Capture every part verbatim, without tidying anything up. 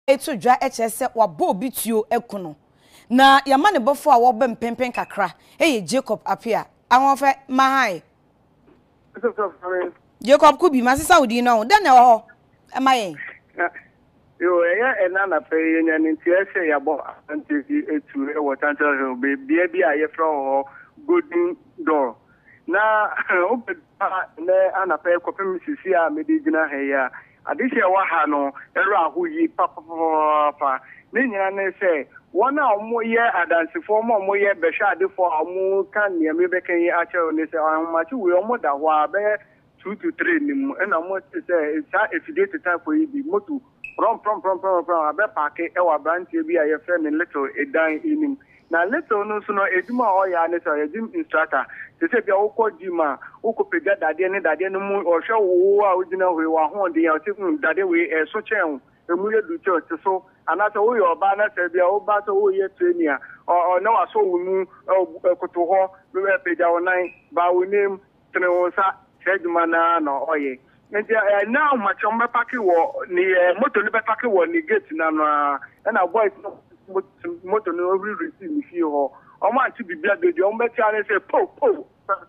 etu dwa echese wabo bituo ekuno na yama ne bofo a wo bem pempen kakra eye Jacob apia awon fe mahai Jacob kubi masisa udi no den e ho e mayen yo eya enana pe yenya nti ese yabo anti etu e TanTra be bia bia ye from golden door na obe na anape kopem sisi a medigina he ya adise wa ha no era ahoyi papa papa ne nyina ne se wona omo ye adansifo mo omo ye behwa adefo omo kan ne me bekan yi ache ne se amachi we omo da ho abe two to three nim na mo se sa efide to time for yi bi moto prom prom prom prom prom abe park e wa branch bi a ye friend little edan inim na little no so no eduma o ya ne so edim instructor se se bia wo ko dima wo ko pega dade ne dade no mu o hwe wo a ojina hwe wa ho de ya o ti dade we e so chen emu ye du church so anata wo yo ba na se bia wo ba so wo ye training o na wa so wo mu koto ho be pega wo nan ba wo nim tene wo sa seduma na no oye nti now much on me paki wo ni moto ni be paki wo ni gate na na na boys moto no every receive me fi ho o ma ti bibia de de o me ti ane say po po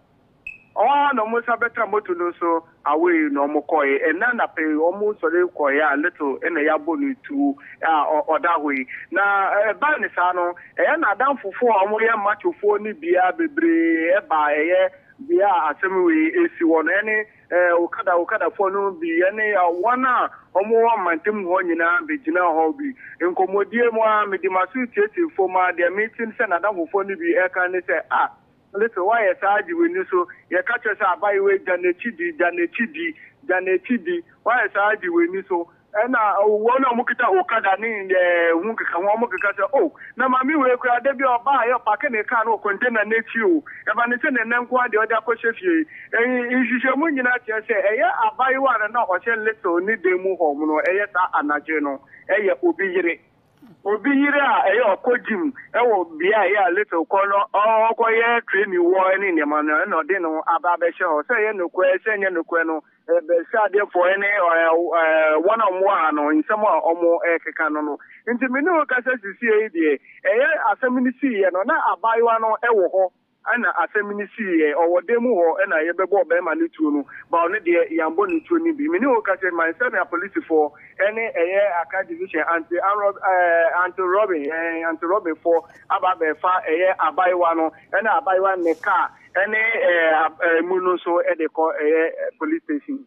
o no mo sa better moto no so away no mo koy e na na pe o mo so le koy a little e na ya bonu tu o da we na ba ni sa no e na dan fofo o mo ye machofo ni bia bebre e ba e bia asemi esi won ene okada okada fo no bi ene wana omo wa mantem ho nyina begina ho bi enkomodie mo a medi masu tieti fo ma de meeting se na dan fo ni bi e kan ni se ah little why e saaji we ni so ye ka che sa abai we janechidi janechidi janechidi why e saaji we ni so ena wona mukita okada ni eh hunka kan wo mukika se oh na mami we kura de bi oba ayo pa ke ne kan o container na chi o e ba ne se ne nan kwa de oda ko hwefie eh nhihye mu nyina che se eye abai wa na o che little ni de mu ho mu no eye ta anaje no eye obi yire obi yire a eye okojim e wo bia eye little ko no o ko ye training wo ni ne ma no no de no aba be she ho se ye no ko se nye no ko no be sade for any one on one no in some omo ekeka no no nti me no ka se sisi e die eye asemini si ye no na abaiwa no e wo ho ana asemini si ye owode mu ho na ye bebo be ma ni tuo no ba one de yambo ni tuo ni bi me no ka se my son police for any eye aka division anti anti robin anti robin for aba be fa eye abaiwa no na abaiwa ne ka any eh muno so e de ko eh police station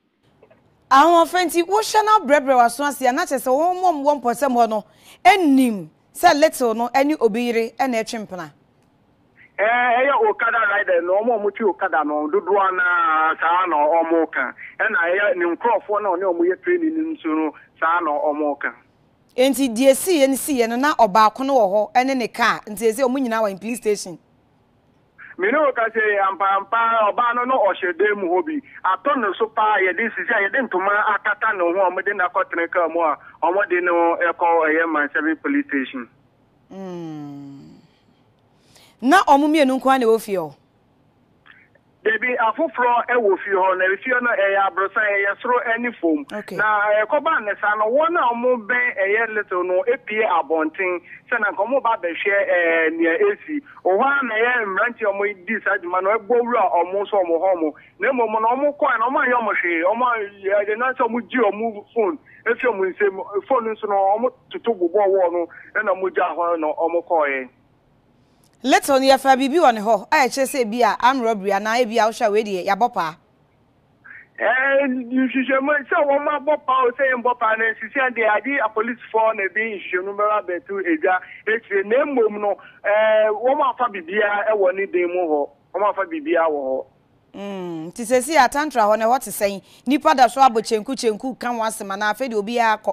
awon fenti wo shana brebre waso ase na chese wo mom wo mpose mo no enim se little no eni obiyire e na etwempena eh eh okada rider no mo mo ti okada no dodo na sa na omo kan e na eh ni nkrofo na oni omo ye training ni nso no sa na omo kan enti die si ye ni si ye no na oba ko no wo ho ene ne car enti ese omo nyina wa in police station me no ka se ampa ampa oba no no ohede mu hobi aton no so pa ye dis si ye de ntoma akata no ho omo de na kotre ka mu a omo de no e ko eye man seven police station mm na omo mienu nko na wo fi o debi afofro e wo fi ho na fi no e ya brosa e ya soro any form na e ko ba ne sa no wona omo ben e ye little no epie abonten se na ko mo ba be hwe e ne esi o ha na ye mranti omo di sajuma no e gbowura omo so omo ho mo na mo mo no omo ko na omo ayo mo hwe omo ye de na so mo ji omo phone e fi omo nse phone nso no omo tutu gbogbo wo no e na mo ja ho no omo ko ye little ni afa bibi won ho a che se bia am robbery na e bia wo sha we de ya bopa eh you should mo se wo ma bopa o se en bopa na sisi ande adi a police for na bi you number be to eja e na mom no eh wo ma fa bibia e wo ni den mu ho wo ma fa bibia wo ho mm ti se si a TanTra ho na what sen nipa da so abochenku chenku kan wasema na afa de obi akọ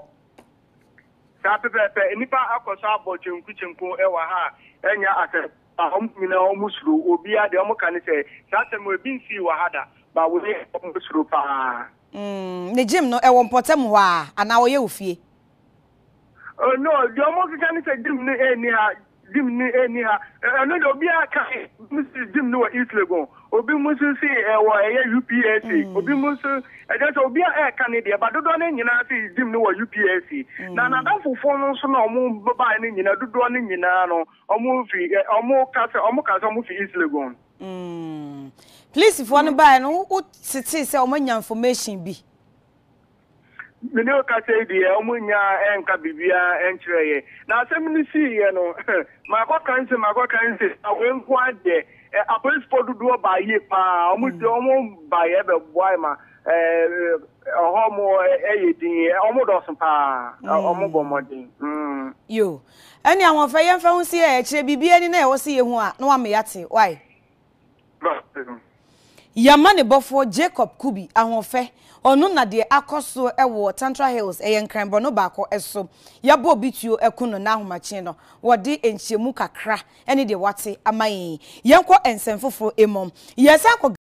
sa pepe nipa akoso abochenku chenku e wa ha enya ase ahom mina omusuru obi ade omo kan se satem obi nsi wa hada ba wo ne omusuru pa mm ne gym no e wo mpotem ho a ana wo ye ofie oh no de omo kan se gym ni eni ha gym ni eni ha no do obi aka gym no wa East Legon obi musu si e wo e U P S C obi musu e just obi e kan de ba dodo na nyina si dim no U P S C na na dan fofo no so na omo ba ni nyina dodo na nyina no omo fi omo kase omo kase omo fi East Legon mm please if one buy no who titi say omo nya information bi mene o kase di e omo nya enka bibia enkyereye na asem ni si ye no ma kwa kan se ma kwa kan se awen kwa de a police for do ba ye pa omo de omo ba ye be boy ma eh omo eh din omo do so pa omo bo modin mm yo ani awon fa ye fa hu si e kire bibia ni na e wo si ye hu a na wa me yate why Yamane bofo Jacob Kubi ahonfe onu na de akoso ewo Tantra Hills eyenkranbo no baako eso yabo bituo ekuno na ahomache no wode enchiemu kakra ene de wate amayi yenko ensemfofo emom yesa